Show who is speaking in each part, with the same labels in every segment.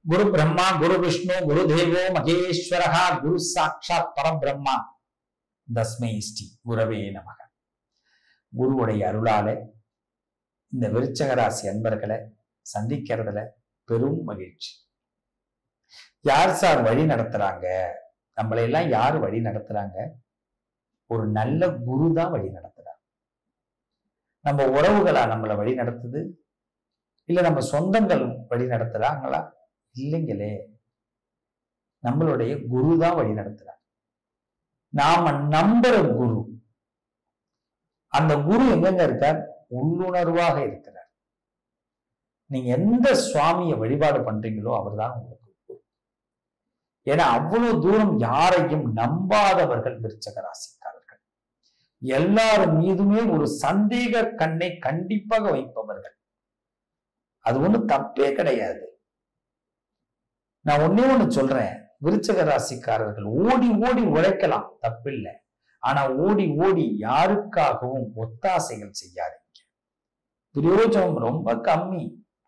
Speaker 1: குரு பிரம்மா குரு விஷ்ணு குரு தேவோ மகேஸ்வரஹா குரு சாட்சாத் பரபிரம்மா தஸ்மை ஸ்ரீ குரவே நமக. குருவுடைய அருளால இந்த விருச்சக ராசி அன்பர்களை சந்திக்கிறதுல பெரும் மகிழ்ச்சி. யார் சார் வழி நடத்துறாங்க? நம்மளை எல்லாம் யாரு வழி நடத்துறாங்க? ஒரு நல்ல குரு தான் வழி நடத்துறாங்க. நம்ம உறவுகளா நம்மளை வழி நடத்துது? இல்ல நம்ம சொந்தங்கள் வழி நடத்துறாங்களா? இல்லைங்களே, நம்மளுடைய குரு தான் வழி நடத்துறாங்க. நாம நம்புற குரு. அந்த குரு எங்கெங்க இருக்கார்? உள்ளுணர்வாக இருக்கிறார். நீங்க எந்த சுவாமியை வழிபாடு பண்றீங்களோ அவர் தான் உங்களுக்கு குரு. ஏன்னா அவ்வளவு தூரம் யாரையும் நம்பாதவர்கள் விருச்சக ராசிக்காரர்கள். எல்லாரும் மீதுமே ஒரு சந்தேக கண்ணை கண்டிப்பாக வைப்பவர்கள். அது ஒண்ணும் தப்பே கிடையாது. நான் ஒன்னே ஒண்ணு சொல்றேன், விருச்சக ராசிக்காரர்கள் ஓடி ஓடி உழைக்கலாம், தப்பில்லை. ஆனா ஓடி ஓடி யாருக்காகவும் ஒத்தாசைகள் செய்யாதீங்க. பிரயோஜனம் ரொம்ப கம்மி,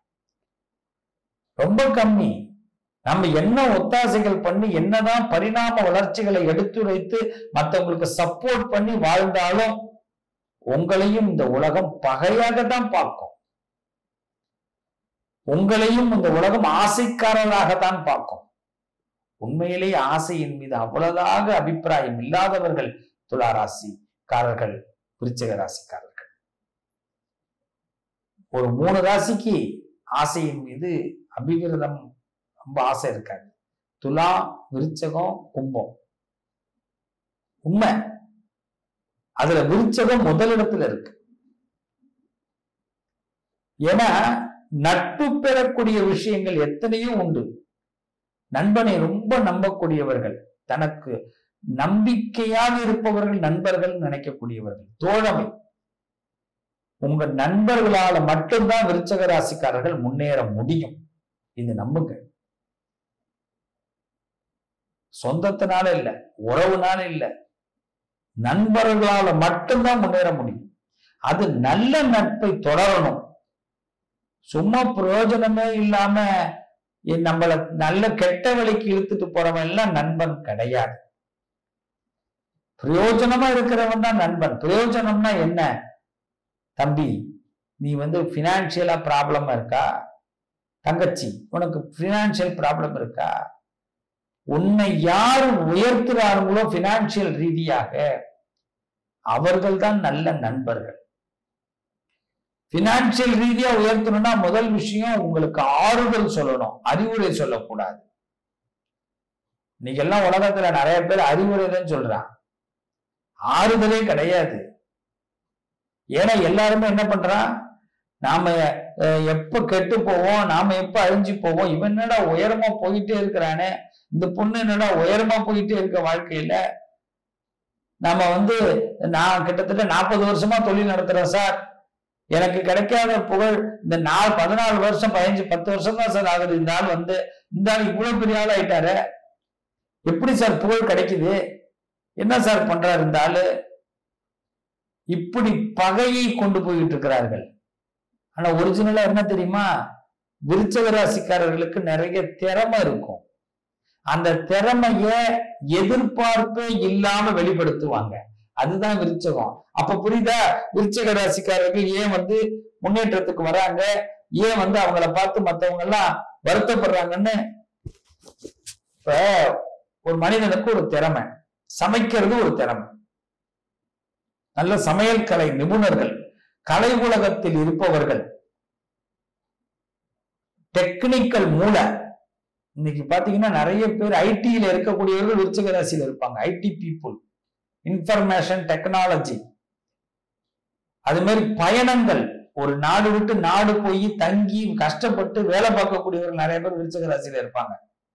Speaker 1: ரொம்ப கம்மி. நம்ம என்ன ஒத்தாசைகள் பண்ணி என்னதான் பரிணாம வளர்ச்சிகளை எடுத்துரைத்து மற்றவங்களுக்கு சப்போர்ட் பண்ணி வாழ்ந்தாலும் உங்களையும் இந்த உலகம் பகையாக தான் பார்க்கும். உங்களையும் இந்த உலகம் ஆசைக்காரராகத்தான் பார்க்கும். உண்மையிலேயே ஆசையின் மீது அவ்வளவாக அபிப்பிராயம் இல்லாதவர்கள் துலா ராசிக்காரர்கள், விருச்சிக ராசிக்காரர்கள். ஒரு 3 ராசிக்கு ஆசையின் மீது அபிவிரதம் ரொம்ப ஆசை இருக்காது. துலா, விருச்சகம், கும்பம். உண்மை. அதுல விருச்சகம் முதலிடத்துல இருக்கு. ஏன்னா நட்பு பெறக்கூடிய விஷயங்கள் எத்தனையோ உண்டு. நண்பனை ரொம்ப நம்பக்கூடியவர்கள், தனக்கு நம்பிக்கையாக இருப்பவர்கள் நண்பர்கள் நினைக்கக்கூடியவர்கள், தோழமை. உங்க நண்பர்களால மட்டும்தான் விருச்சக ராசிக்காரர்கள் முன்னேற முடியும். இது நம்புங்க. சொந்தத்தினால இல்ல, உறவுனால இல்ல, நண்பர்களால மட்டும்தான் முன்னேற முடியும். அது நல்ல நட்பை தொடரணும். சும்மா பிரயோஜனமே இல்லாம நம்மள நல்ல கெட்ட வழிக்கு இழுத்துட்டு போறவன் எல்லாம் நண்பன் கிடையாது. பிரயோஜனமா இருக்கிறவன் தான் நண்பன். பிரயோஜனம்னா என்ன? தம்பி, நீ பினான்சியலா ப்ராப்ளமா இருக்கா? தங்கச்சி, உனக்கு பினான்சியல் ப்ராப்ளம் இருக்கா? உன்னை யாரு உயர்த்துறாங்களோ பினான்சியல் ரீதியாக அவர்கள் தான் நல்ல நண்பர்கள். பினான்சியல் ரீதியா உயர்த்தணும்னா முதல் விஷயம் உங்களுக்கு ஆறுதல் சொல்லணும், அறிவுரை சொல்லக்கூடாது. இன்னைக்கு எல்லாம் உலகத்துல நிறைய பேர் அறிவுரை தான் சொல்றான், ஆறுதலே கிடையாது. ஏன்னா எல்லாருமே என்ன பண்றான், நாம எப்ப கெட்டு போவோம், நாம எப்ப அழிஞ்சு போவோம், இவன் என்னடா உயரமா போயிட்டே இருக்கிறானே, இந்த பொண்ணு என்னடா உயரமா போயிட்டே இருக்க வாழ்க்கையில. நாம நான் கிட்டத்தட்ட 40 வருஷமா தொழில் நடத்துறேன் சார், எனக்கு கிடைக்காத புகழ் இந்த 14 வருஷம் 15 10 வருஷம் தான் சார் ஆகுது. இந்த ஆள் இந்த ஆள் இவ்வளவு பெரிய ஆள் ஆயிட்டாரு, எப்படி சார் புகழ் கிடைக்குது, என்ன சார் பண்றாரு இந்த ஆளு? இப்படி பகையை கொண்டு போயிட்டு இருக்கிறார்கள். ஆனா ஒரிஜினலா என்ன தெரியுமா? விருச்சக ராசிக்காரர்களுக்கு நிறைய திறமை இருக்கும். அந்த திறமைய எதிர்பார்ப்பே இல்லாம வெளிப்படுத்துவாங்க. அதுதான் விருச்சகம். அப்ப புரியுதா? விருச்சக ராசிக்காரர்கள் ஏன் முன்னேற்றத்துக்கு வராங்க, ஏன் அவங்கள பார்த்து மத்தவங்க எல்லாம் வருத்தப்படுறாங்கன்னு. இப்ப ஒரு மனிதனுக்கு ஒரு திறமை, சமைக்கிறது ஒரு திறமை. நல்ல சமையல் கலை நிபுணர்கள், கலை உலகத்தில் இருப்பவர்கள், டெக்னிக்கல் மூளை. இன்னைக்கு பாத்தீங்கன்னா நிறைய பேர் ஐடியில இருக்கக்கூடியவர்கள் விருச்சிக ராசியில இருப்பாங்க. IT people, information technology. அது மாதிரி பயணங்கள், ஒரு நாடு விட்டு நாடு போய் தங்கி கஷ்டப்பட்டு வேலை பார்க்கக்கூடியவர்கள் நிறைய பேர் விருச்சிக ராசியில இருப்பாங்க.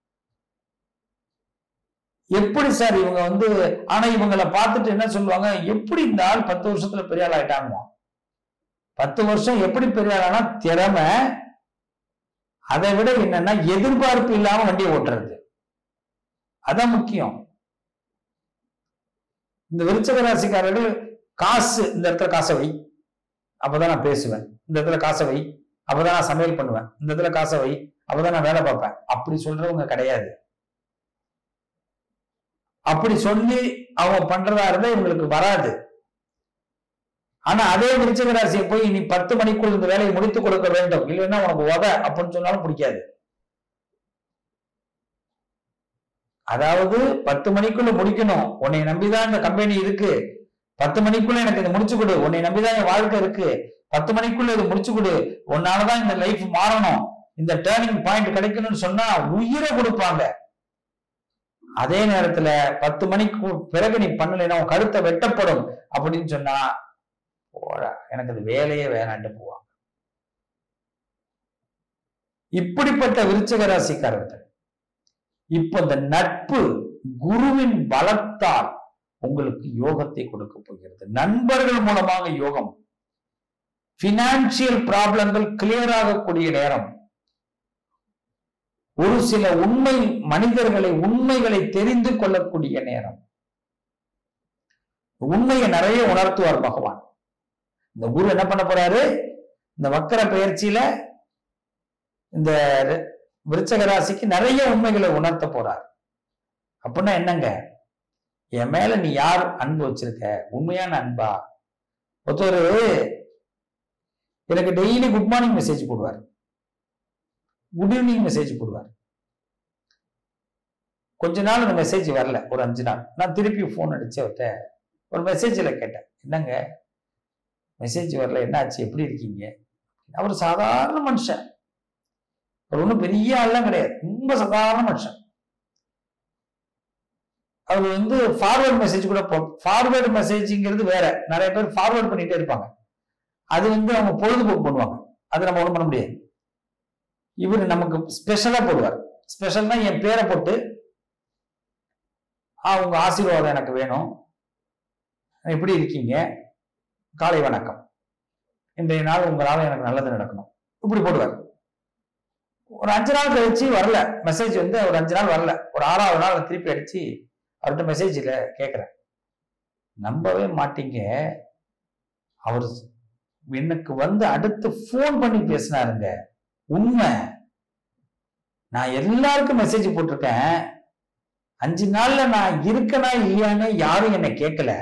Speaker 1: எப்படி சார் இவங்க ஆனா இவங்களை பார்த்துட்டு என்ன சொல்லுவாங்க, எப்படி இந்த ஆள் 10 வருஷத்துல பெரிய ஆள் ஆயிட்டாங்க. 10 வருஷம் எப்படி பெரிய ஆள் ஆனா திறமை. அதை விட என்னன்னா எதிர்பார்ப்பு இல்லாம வண்டியை ஓட்டுறது, அதான் முக்கியம். இந்த விருச்சிக ராசிக்காரர்கள் காசு, இந்த இடத்துல காசை வை அப்பதான் நான் பேசுவேன், இந்த இடத்துல காசை வை அப்பதான் நான் சமையல் பண்ணுவேன், இந்த இடத்துல காசை வை அப்பதான் நான் வேலை பார்ப்பேன். அப்படி சொல்றவங்க கிடையாது. அப்படி சொல்லி அவங்க பண்றதா இருந்தா இவங்களுக்கு வராது. ஆனா அதே விருச்சிக ராசியை போய் நீ 10 மணிக்குள் இந்த வேலையை முடித்துக் கொடுக்க வேண்டும், இல்லைன்னா உனக்கு உத அப்படின்னு சொன்னாலும் பிடிக்காது. அதாவது 10 மணிக்குள்ள முடிக்கணும், உன்னை நம்பிதான் இந்த கம்பெனி இருக்கு, 10 மணிக்குள்ள எனக்கு இதை முடிச்சு கொடு, உன்னை நம்பிதான் என் வாழ்க்கை இருக்கு, 10 மணிக்குள்ள இதை முடிச்சு கொடு, உன்னாலதான் இந்த லைஃப் மாறணும், இந்த டேர்னிங் பாயிண்ட் கிடைக்கணும்னு சொன்னா உயிரை கொடுப்பாங்க. அதே நேரத்துல 10 மணிக்கு பிறகு நீ பண்ணலைன்னா உன் கழுத்தை வெட்டப்படும் அப்படின்னு சொன்னா எனக்கு அது வேலையே வேணான்ட்டு போவாங்க. இப்படிப்பட்ட விருச்சிக ராசிக்காரர்கள் இப்ப இந்த நட்பு குருவின் பலத்தால் உங்களுக்கு யோகத்தை கொடுக்க போகிறது. நண்பர்கள் மூலமாக யோகம், பினான்சியல் ப்ராப்ளங்கள் கிளியர் ஆகக்கூடிய நேரம், ஒரு சில உண்மைகளை தெரிந்து கொள்ளக்கூடிய நேரம். உண்மையை நிறைய உணர்த்துவார் பகவான். இந்த குரு என்ன பண்ண போறாரு, இந்த வக்கர பெயர்ச்சியில இந்த விருச்சிக ராசிக்கு நிறைய உண்மைகளை உணர்த்த போறார். அப்படின்னா என்னங்க, என் மேல நீ யார் அன்பு வச்சிருக்க, உண்மையான அன்பா? ஒருத்தர் எனக்கு டெய்லி குட் மார்னிங் மெசேஜ் போடுவார், குட் ஈவினிங் மெசேஜ் போடுவார். கொஞ்ச நாள் அந்த மெசேஜ் வரல, ஒரு 5 நாள். நான் திருப்பி போன் அடிச்சு அவர்கிட்ட ஒரு மெசேஜ்ல கேட்டேன், என்னங்க மெசேஜ் வரல, என்னாச்சு, எப்படி இருக்கீங்க? அவர் சாதாரண மனுஷன், அவர் ஒன்றும் பெரிய ஆள்லாம் கிடையாது, ரொம்ப சாதாரண மனுஷன். அவர் ஃபார்வர்ட் மெசேஜ் கூட ஃபார்வர்டு மெசேஜ்ங்கிறது வேற, நிறைய பேர் ஃபார்வர்ட் பண்ணிட்டே இருப்பாங்க, அது அவங்க பொழுதுபோக்கு பண்ணுவாங்க, அது நம்ம ஒண்ணும் பண்ண முடியாது. இவர் நமக்கு ஸ்பெஷலா போடுவார். ஸ்பெஷல்னா என் பேரை போட்டு உங்க ஆசீர்வாதம் எனக்கு வேணும், எப்படி இருக்கீங்க, காலை வணக்கம், இன்றைய நாள் உங்களால எனக்கு நல்லது நடக்கணும், இப்படி போடுவார். ஒரு 5 நாள் கழிச்சு வரல மெசேஜ், ஒரு 5 நாள் வரல. ஒரு 6வது நாள் திருப்பி அடிச்சு அவர்கிட்ட மெசேஜ்ல கேட்கிறேன், நம்பவே மாட்டீங்க, அவர் எனக்கு அடுத்து போன் பண்ணி பேசினாருங்க, உண்மை. நான் எல்லாருக்கும் மெசேஜ் போட்டிருக்கேன், 5 நாள்ல நான் இருக்கனா இல்லையான்னு யாரும் என்னை கேட்கல,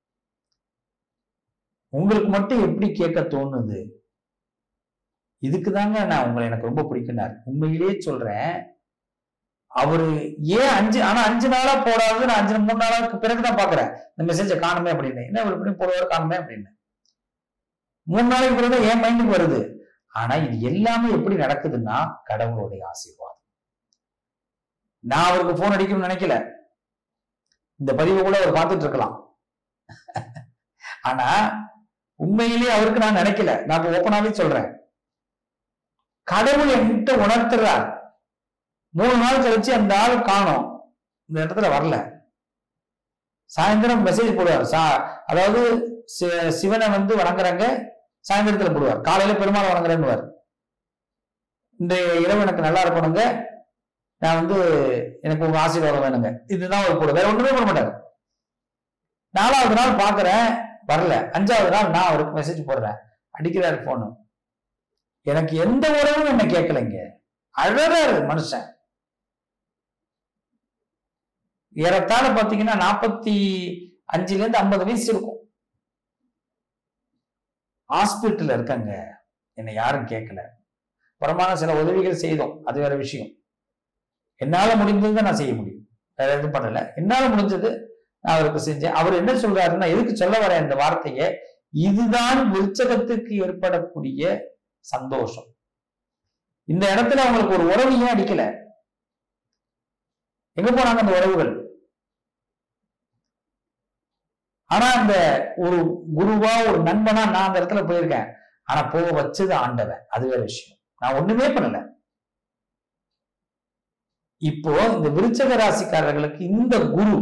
Speaker 1: உங்களுக்கு மட்டும் எப்படி கேட்க தோணுது? இதுக்குதாங்க நான் உங்களை எனக்கு ரொம்ப பிடிக்குனாரு. உண்மையிலேயே சொல்றேன், அவரு ஏன் 5 நாளா போடாது, நான் 3 நாளுக்கு பிறகுதான் பாக்குறேன் இந்த மெசேஜை காணுமே அப்படின்னு. என்ன இவர் இப்படி போடுவாரு காணுமே அப்படின்னு 3 நாளைக்கு பிறகுதான் என் மைண்டுக்கு வருது. ஆனா இது எல்லாமே எப்படி நடக்குதுன்னா கடவுளுடைய ஆசீர்வாதம். நான் அவருக்கு போன் அடிக்கணும்னு நினைக்கல, இந்த பதிவை கூட அவர் பார்த்துட்டு இருக்கலாம். ஆனா உண்மையிலேயே அவருக்கு நான் நினைக்கல, நான் ஓப்பனாவே சொல்றேன், கடவுள் என்கிட்ட உணர்த்துறார். 3 நாள் கழிச்சு அந்த ஆள் காணோம், இந்த இடத்துல வரல. சாயந்தரம் மெசேஜ் போடுவார், அதாவது சிவனை வணங்குறாங்க, சாயந்தரத்துல போடுவார், காலையில பெருமாள் வணங்குறேன்னு. இந்த இரவு எனக்கு நல்லா இருக்கணுங்க, நான் எனக்கு உங்க ஆசீர்வாதம் வேணுங்க, இதுதான் ஒரு போடு, வேற ஒண்ணுமே பண்ண மாட்டாரு. 4வது நாள் பாக்குறேன் வரல, 5வது நாள் நான் அவருக்கு மெசேஜ் போடுறேன், அடிக்கிறாரு போனு, எனக்கு எந்த உறவும் என்ன கேட்கலைங்க, அழறாரு மனுஷன். ஏறத்தாழ பாத்தீங்கன்னா 45 to 50 வயசு இருக்கும். ஹாஸ்பிட்டல்ல இருக்காங்க, என்னை யாரும் கேட்கல. புறமான சில உதவிகள் செய்தோம், அது வேற விஷயம். என்னால முடிஞ்சது நான் செய்ய முடியும், வேற எதுவும் பண்ணல. என்னால முடிஞ்சது நான் அவருக்கு செஞ்சேன். அவர் என்ன சொல்றாருன்னா, எதுக்கு சொல்ல வர இந்த வார்த்தையை, இதுதான் விருச்சகத்துக்கு ஏற்படக்கூடிய சந்தோஷம். இந்த இடத்துல அவங்களுக்கு ஒரு உறவு ஏன் அடிக்கல, எங்க போனாங்க அந்த உறவுகள்? ஆனா அந்த ஒரு குருவா ஒரு நண்பனா நான் அந்த இடத்துல போயிருக்கேன், ஆனா போக வச்சது ஆண்டவன், அது வேற விஷயம். நான் ஒண்ணுமே பண்ணல. இப்போ இந்த விருச்சக ராசிக்காரர்களுக்கு இந்த குரு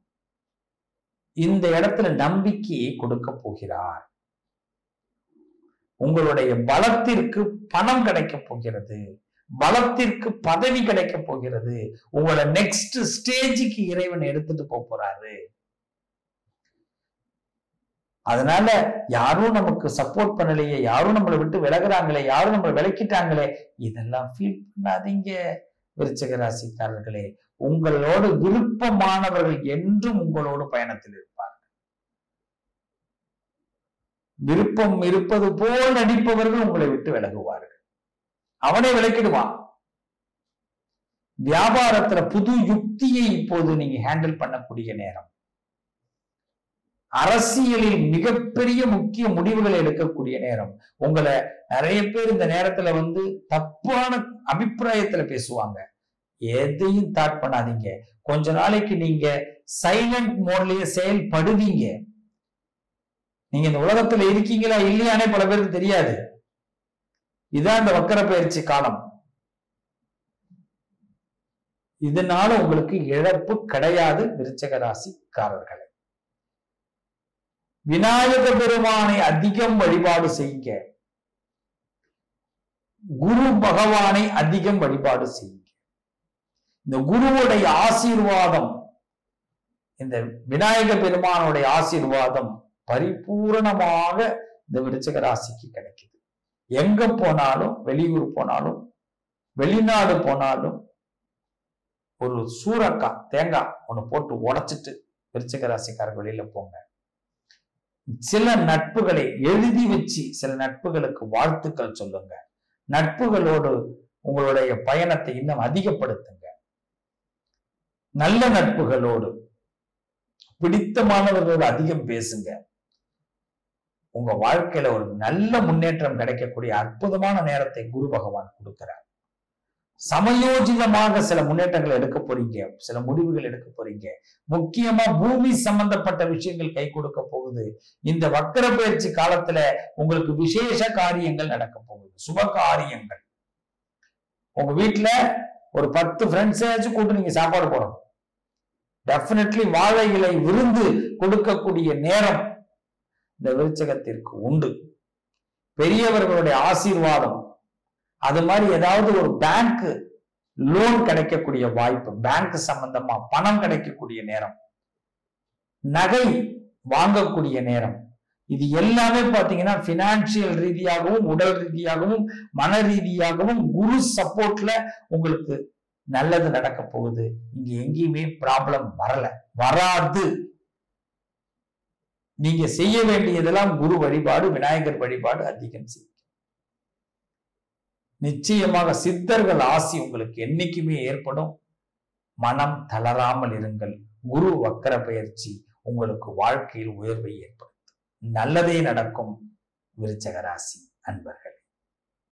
Speaker 1: இந்த இடத்துல நம்பிக்கையை கொடுக்க போகிறார். உங்களுடைய பலத்திற்கு பணம் கிடைக்க போகிறது, பலத்திற்கு பதவி கிடைக்க போகிறது, உங்களை நெக்ஸ்ட் ஸ்டேஜுக்கு இறைவன் எடுத்துட்டு போறாரு. அதனால யாரும் நமக்கு சப்போர்ட் பண்ணலையே, யாரும் நம்மளை விட்டு விலகுறாங்களே, யாரும் நம்மளை விலக்கிட்டாங்களே, இதெல்லாம் ஃபீல் பண்ணாதீங்க விருச்சிக ராசிக்காரர்களே. உங்களோடு விருப்பமானவர்கள் என்றும் உங்களோடு பயணத்தில் இருப்பார்கள். விருப்பம் இருப்பது போல் நடிப்பவர்கள் உங்களை விட்டு விலகுவார்கள். அவனை விலக்கிடுவான். வியாபாரத்துல புது யுக்தியை இப்போது நீங்க ஹேண்டில் பண்ணக்கூடிய நேரம். அரசியலில் மிகப்பெரிய முக்கிய முடிவுகளை எடுக்கக்கூடிய நேரம். உங்களை நிறைய பேர் இந்த நேரத்துல தப்பான அபிப்பிராயத்துல பேசுவாங்க. எதையும் தாட் பண்ணாதீங்க. கொஞ்ச நாளைக்கு நீங்க சைலண்ட் மோட்லயே செயல்படுவீங்க. நீங்க இந்த உலகத்துல இருக்கீங்களா இல்லையானே பல பேருக்கு தெரியாது. இதான் இந்த வக்கர பயிற்சி காலம். இதனால உங்களுக்கு இழப்பு கிடையாது விருச்சிக ராசிக்காரர்களே. விநாயக பெருமானை அதிகம் வழிபாடு செய்யுங்க. குரு பகவானை அதிகம் வழிபாடு செய்யுங்க. இந்த குருவுடைய ஆசீர்வாதம், இந்த விநாயக பெருமானுடைய ஆசீர்வாதம் பரிபூரணமாக இந்த விருச்சிக ராசிக்கு கிடைக்குது. எங்க போனாலும், வெளியூர் போனாலும், வெளிநாடு போனாலும் ஒரு சூரக்காய் தேங்காய் ஒண்ணு போட்டு உடைச்சிட்டு விருச்சிக ராசிக்காரர் வெளியில போங்க. சில நட்புகளை எழுதி வச்சு சில நட்புகளுக்கு வாழ்த்துக்கள் சொல்லுங்க. நட்புகளோடு உங்களுடைய பயணத்தை இன்னும் அதிகப்படுத்துங்க. நல்ல நட்புகளோடு, பிடித்தமானவர்களோடு அதிகம் பேசுங்க. உங்க வாழ்க்கையில ஒரு நல்ல முன்னேற்றம் கிடைக்கக்கூடிய அற்புதமான நேரத்தை குரு பகவான் கொடுக்கிறார். சமயோஜிதமாக சில முன்னேற்றங்களை எடுக்க போறீங்க, சில முடிவுகள் எடுக்க போறீங்க. முக்கியமா பூமி சம்பந்தப்பட்ட விஷயங்கள் கை கொடுக்க போகுது. இந்த வக்கர பயிற்சி காலத்துல உங்களுக்கு விசேஷ காரியங்கள் நடக்க போகுது, சுப காரியங்கள். உங்க வீட்டுல ஒரு 10 ஃப்ரெண்ட்ஸாச்சும் கூட்டு நீங்க சாப்பாடு போடணும். டெஃபினெட்லி வாழை இலை விருந்து கொடுக்கக்கூடிய நேரம் இந்த விருச்சிகத்திற்கு உண்டு. பெரியவர்களுடைய ஆசீர்வாதம், அது மாதிரி ஏதாவது ஒரு பேங்க் லோன் கிடைக்கக்கூடிய வாய்ப்பு, பேங்க் சம்பந்தமா பணம் கிடைக்கக்கூடிய நேரம், நகை வாங்கக்கூடிய நேரம், இது எல்லாமே பாத்தீங்கன்னா பினான்சியல் ரீதியாகவும் உடல் ரீதியாகவும் மன ரீதியாகவும் குரு சப்போர்ட்ல உங்களுக்கு நல்லது நடக்க போகுது. இங்க எங்கேயுமே ப்ராப்ளம் வராது. நீங்க செய்ய வேண்டியதெல்லாம் குரு வழிபாடு, விநாயகர் வழிபாடு அதிகம் செய்யும். நிச்சயமாக சித்தர்கள் ஆசி உங்களுக்கு என்னைக்குமே ஏற்படும். மனம் தளராமல் இருங்கள். குரு வக்கர பயிற்சி உங்களுக்கு வாழ்க்கையில் உயர்வை ஏற்படுத்தும். நல்லதே நடக்கும் விருச்சிக ராசி அன்பர்கள்.